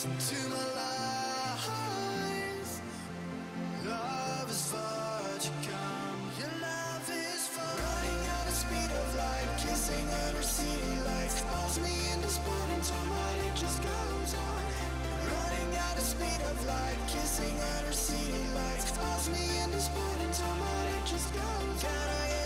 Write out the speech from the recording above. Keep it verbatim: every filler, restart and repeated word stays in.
To my lies, love is far to come. Your love is far. Running at the speed of light, kissing under city lights. Calls me in this morning time, but it just goes on. Running at the speed of light, kissing under city lights. Calls me in this morning time, but it just goes on. Can I